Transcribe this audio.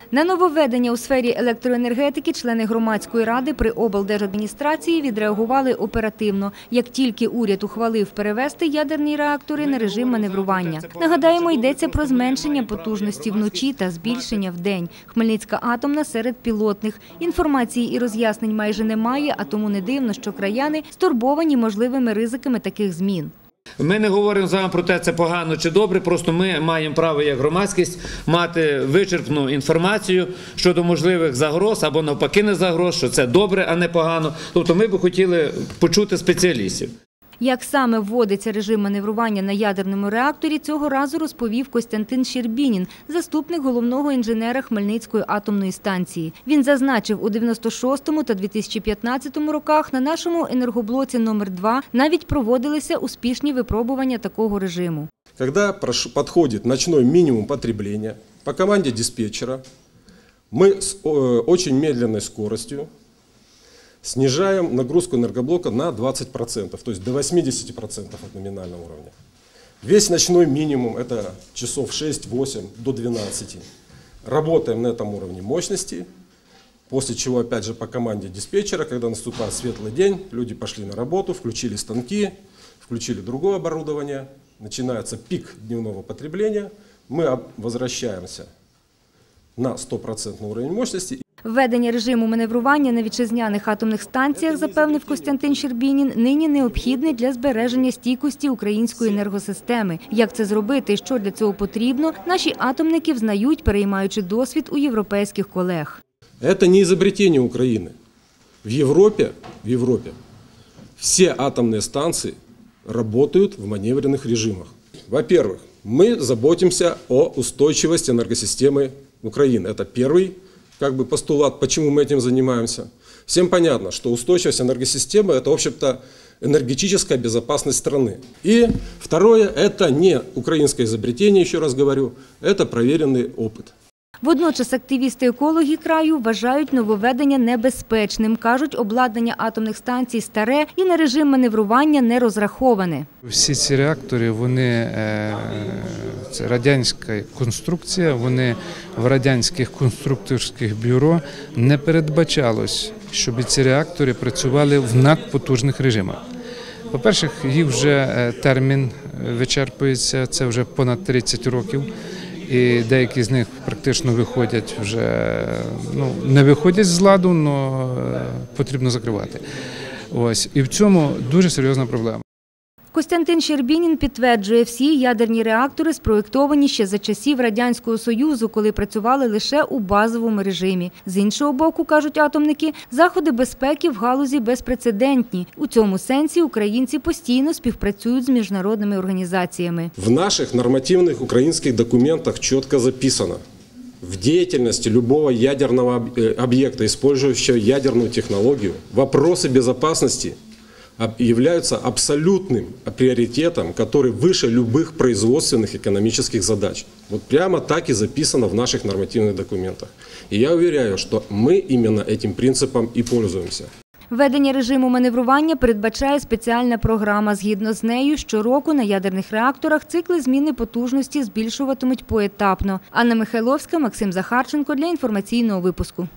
На нововведення у сфері електроенергетики члени громадської ради при облдержадміністрації відреагували оперативно, як тільки уряд ухвалив перевести ядерні реактори на режим маневрування. Нагадаємо, йдеться про зменшення потужності вночі та збільшення вдень. Хмельницька атомна серед пілотних. Інформації і роз'яснень майже немає, а тому не дивно, що краяни стурбовані можливими ризиками таких змін. Ми не говоримо з вами про те, це погано чи добре, просто ми маємо право як громадськість мати вичерпну інформацію щодо можливих загроз або навпаки не загроз, що це добре, а не погано. Тобто ми б хотіли почути спеціалістів. Як саме вводиться режим маневрування на ядерному реакторі, цього разу розповів Костянтин Щербінін, заступник головного інженера Хмельницької атомної станції. Він зазначив, у 96-му та 2015 роках на нашому енергоблоці номер 2 навіть проводилися успішні випробування такого режиму. Коли підходить ночний мінімум потреблення, по команді диспетчера ми з дуже медленною швидкістю снижаем нагрузку энергоблока на 20%, то есть до 80% от номинального уровня. Весь ночной минимум, это часов 6-8 до 12. Работаем на этом уровне мощности, после чего опять же по команде диспетчера, когда наступает светлый день, люди пошли на работу, включили станки, включили другое оборудование, начинается пик дневного потребления, мы возвращаемся на 100% уровень мощности. Введення режиму маневрування на вітчизняних атомних станціях, запевнив Костянтин Щербінін, нині необхідне для збереження стійкості української енергосистеми. Як це зробити і що для цього потрібно, наші атомники взнають, переймаючи досвід у європейських колег. Це не изобретение України. В Європі всі атомні станції працюють в маневрених режимах. Во-первых, ми заботимося о устойчивости энергосистемы України. Це перший постулат, почему мы этим занимаемся. Всем понятно, что устойчивость энергосистемы – это, в общем-то, энергетическая безопасность страны. И второе – это не украинское изобретение, еще раз говорю, это проверенный опыт. Водночас активісти-екологи краю вважають нововведення небезпечним. Кажуть, обладнання атомних станцій старе і на режим маневрування не розраховане. Всі ці реактори, це радянська конструкція, вони в радянських конструкторських бюро не передбачалось, щоб ці реактори працювали в надпотужних режимах. По-перше, їх вже термін вичерпується, це вже понад 30 років. І деякі з них практично виходять вже, не виходять з ладу, але потрібно закривати. Ось. І в цьому дуже серйозна проблема. Костянтин Щербінін підтверджує, всі ядерні реактори спроєктовані ще за часів Радянського Союзу, коли працювали лише у базовому режимі. З іншого боку, кажуть атомники, заходи безпеки в галузі безпрецедентні. У цьому сенсі українці постійно співпрацюють з міжнародними організаціями. В наших нормативних українських документах чітко записано: в деятельности любого ядерного объекта, использующего ядерную технологию, вопросы безопасности являются абсолютным приоритетом, который выше любых производственных экономических задач. Вот прямо так и записано в наших нормативных документах. И я уверяю, что мы именно этим принципом и пользуемся. Введення режиму маневрування передбачає спеціальна програма. Згідно з нею, щороку на ядерних реакторах цикли зміни потужності збільшуватимуть поетапно. Анна Михайловська, Максим Захарченко для інформаційного випуску.